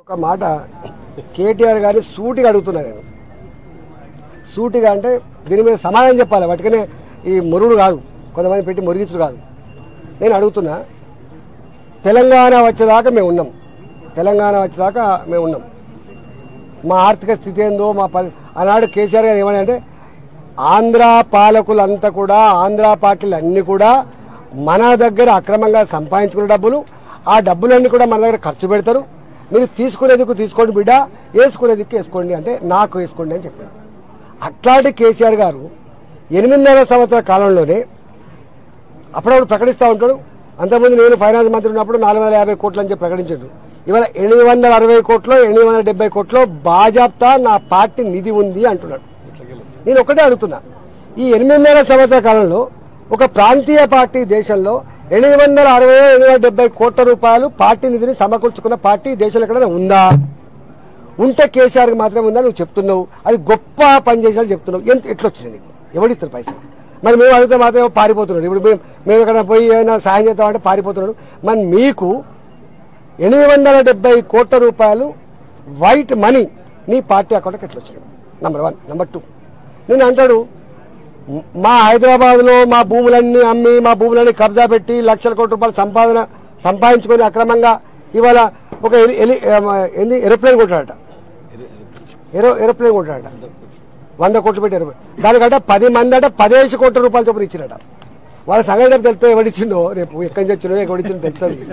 ఒక మాట కేటీఆర్ గారిని సూటిగా అడుగుతున్నా నేను. సూటిగా అంటే దీని మీద సమాధానం చెప్పాలి. వాటికనే ఈ మురుగుడు కాదు, కొంతమంది పెట్టి మురిగించుడు కాదు. నేను అడుగుతున్నా, తెలంగాణ వచ్చేదాకా మేము ఉన్నాం, తెలంగాణ వచ్చేదాకా మేము ఉన్నాం. మా ఆర్థిక స్థితి ఏందో ఆనాడు కేసీఆర్ గారు ఏమని అంటే, ఆంధ్ర పాలకులంతా కూడా, ఆంధ్ర పార్టీలు అన్నీ కూడా మన దగ్గర అక్రమంగా సంపాదించుకున్న డబ్బులు, ఆ డబ్బులన్నీ కూడా మన దగ్గర ఖర్చు పెడతారు. మీరు తీసుకునేందుకు తీసుకోండి బిడ్డ, వేసుకునేందుకు వేసుకోండి అంటే నాకు వేసుకోండి అని చెప్పారు. అట్లాంటి కేసీఆర్ గారు 8.5 సంవత్సరాల కాలంలోనే అప్పుడప్పుడు ప్రకటిస్తూ ఉంటాడు. అంతకుముందు నేను ఫైనాన్స్ మంత్రి ఉన్నప్పుడు 450 కోట్లు అని చెప్పి ప్రకటించాడు. ఇవాళ 860 కోట్లు 870 కోట్లు బాజాప్తా నా పార్టీ నిధి ఉంది అంటున్నాడు. నేను ఒకటే అడుగుతున్నా, ఈ 8.5 సంవత్సరాల కాలంలో ఒక ప్రాంతీయ పార్టీ దేశంలో 860-870 కోట్ల రూపాయలు పార్టీ నిధిని సమకూర్చుకున్న పార్టీ దేశంలో ఎక్కడైనా ఉందా? ఉంటే కేసీఆర్కి మాత్రమే ఉందా నువ్వు చెప్తున్నావు. అది గొప్ప పని చేసినట్టు చెప్తున్నావు. ఎట్లా వచ్చింది నీకు? ఎవడిస్తారు పైసలు? మరి మేము అడిగితే మాత్రమే పారిపోతున్నాడు. ఇప్పుడు మేము ఎక్కడ పోయి ఏమైనా సాయం చేద్దామంటే పారిపోతున్నాడు. మరి మీకు 870 కోట్ల రూపాయలు వైట్ మనీ నీ పార్టీ అకౌంట్కి ఎట్లా వచ్చినాయి? నంబర్ 1. నంబర్ 2, నేను అంటాడు, మా హైదరాబాద్లో మా భూములన్నీ అమ్మి, మా భూములన్నీ కబ్జా పెట్టి లక్షల కోట్ల రూపాయలు సంపాదించుకొని అక్రమంగా ఇవాళ ఒక ఏరోప్లేన్ కొట్టాడట. ఏరోప్లేన్ కొట్టాడట 100 కోట్లు పెట్టి దానికంటే 10 మంది అట 15 కోట్ల రూపాయలు చొప్పున ఇచ్చినట. వాళ్ళ సంగతి తెలిస్తే ఎవడిచ్చిండో, రేపు ఎక్కడి నుంచి వచ్చిండో ఎవడిచ్చిండో తెలుస్తుంది.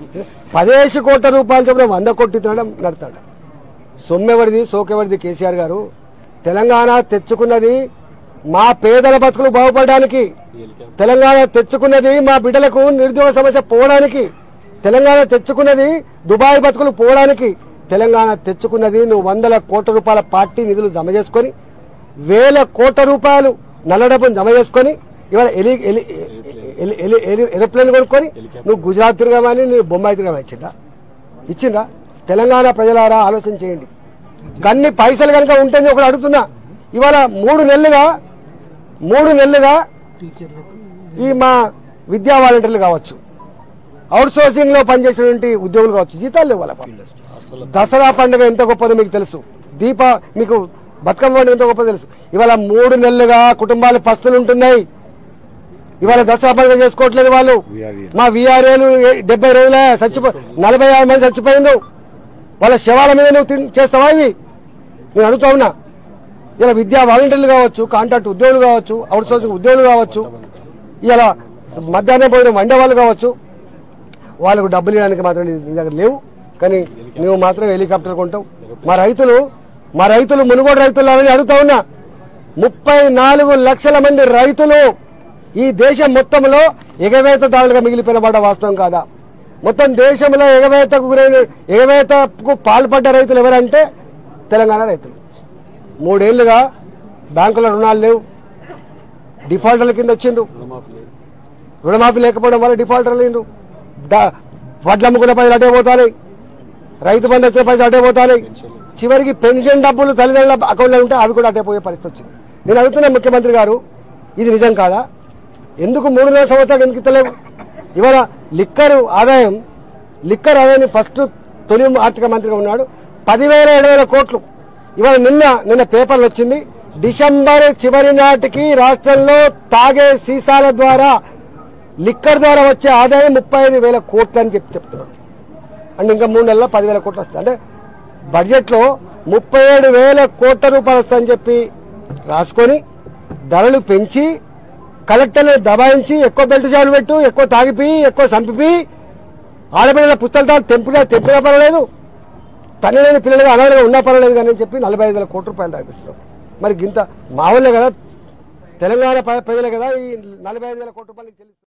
15 కోట్ల రూపాయలు చొప్పున 100 కోట్లు తినడం నడతాడ. సొమ్మెవరిది, సోకెవరిది? కేసీఆర్ గారు తెలంగాణ తెచ్చుకున్నది మా పేదల బతుకులు బాగుపడడానికి, తెలంగాణ తెచ్చుకున్నది మా బిడ్డలకు నిరుద్యోగ సమస్య పోవడానికి, తెలంగాణ తెచ్చుకున్నది దుబాయ్ బతుకులు పోవడానికి, తెలంగాణ తెచ్చుకున్నది నువ్వు 100 కోట్ల రూపాయల పార్టీ నిధులు జమ చేసుకొని 1000 కోట్ల రూపాయలు నల్ల డబ్బును జమ చేసుకొని ఇవాళ ఏరోప్లేన్ కొనుక్కొని నువ్వు గుజరాత్ తిరగమని, నువ్వు బొంబాయి తిరగమని ఇచ్చిందా? తెలంగాణ ప్రజలారా ఆలోచన చేయండి. కన్ని పైసలు కనుక ఉంటుంది ఒకటి అడుగుతున్నా. ఇవాళ 3 నెలలుగా ఈ మా విద్యా వాలంటీర్లు కావచ్చు, అవుట్ సోర్సింగ్ లో పనిచేసినటువంటి ఉద్యోగులు కావచ్చు, జీతాలు లేవు వాళ్ళ. దసరా పండుగ ఎంత గొప్పదో మీకు తెలుసు, మీకు బతుకమ్మ పండుగ ఎంత గొప్పదో తెలుసు. ఇవాళ 3 నెలలుగా కుటుంబాలు పస్తులు ఉంటున్నాయి. ఇవాళ దసరా పండుగ చేసుకోవట్లేదు వాళ్ళు. మా వీఆర్ఏలు 70 రోజులే 46 మంది చచ్చిపోయిండు. వాళ్ళ శవాల మీద నువ్వు చేస్తావా ఇవి? నేను అడుగుతా ఉన్నా. ఇలా విద్యా వాలంటీర్లు కావచ్చు, కాంట్రాక్ట్ ఉద్యోగులు కావచ్చు, అవుట్ సోర్సింగ్ ఉద్యోగులు కావచ్చు, ఇలా మధ్యాహ్నం భోజనం వండే వాళ్ళు కావచ్చు, వాళ్ళకు డబ్బులు ఇవ్వడానికి మాత్రం నీ దగ్గర లేవు. కానీ నువ్వు మాత్రం హెలికాప్టర్ కొంటావు. మా రైతులు మునుగోడు రైతులు అని అడుగుతా ఉన్నా. 34 లక్షల మంది రైతులు ఈ దేశం మొత్తంలో ఎగవేతదారులుగా మిగిలిపోయిన మాట వాస్తవం కాదా? మొత్తం దేశంలో ఎగవేతకు పాల్పడ్డ రైతులు ఎవరంటే తెలంగాణ రైతులు. 3 ఏళ్లుగా బ్యాంకుల రుణాలు లేవు, డిఫాల్టర్ల కింద వచ్చిండ్రు. రుణమాఫీ లేకపోవడం వల్ల డిఫాల్టర్లు అయిండ్రు. వడ్లు అమ్ముకున్న పైసలు అటే పోతాయి, రైతు బంధు వచ్చిన పైసలు అటే పోతాయి. చివరికి పెన్షన్ డబ్బులు తల్లిదండ్రుల అకౌంట్లో ఉంటే అవి కూడా అటే పోయే పరిస్థితి వచ్చింది. నేను అడుగుతున్నా ముఖ్యమంత్రి గారు, ఇది నిజం కాదా? ఎందుకు 3.5 సంవత్సరాలు ఎందుకు ఇస్తలేవు? ఇవాళ లిక్కర్ ఆదాయాన్ని ఫస్ట్ తొలి ఆర్థిక మంత్రిగా ఉన్నాడు 10,000-7,000 కోట్లు. ఇవాళ నిన్న పేపర్లు వచ్చింది, డిసెంబర్ చివరి నాటికి రాష్ట్రంలో తాగే సీసాల ద్వారా లిక్కర్ ద్వారా వచ్చే ఆదాయం 35,000 కోట్లు అని చెప్తున్నారు. అంటే ఇంకా 3 నెలల్లో 10,000 కోట్లు వస్తాయి. అంటే బడ్జెట్ లో 37,000 కోట్ల రూపాయలు వస్తాయని చెప్పి రాసుకొని ధరలు పెంచి కలెక్టర్లు దబాయించి ఎక్కువ బెల్ట్ జాలు పెట్టు, ఎక్కువ తాగిపి, ఎక్కువ సంపిపి, ఆడపిల్లల పుస్తకాలు తెంపినా పర్వాలేదు, తల్లిలేని పిల్లలుగా అనాథగా ఉన్నా పర్వాలేదు కానీ చెప్పి 45,000 కోట్ల రూపాయలు తాగిస్తున్నారు. మరి గింత మామూలే కదా, తెలంగాణ ప్రజలే కదా ఈ 45,000 కోట్ల రూపాయలు చెల్లిస్తారు.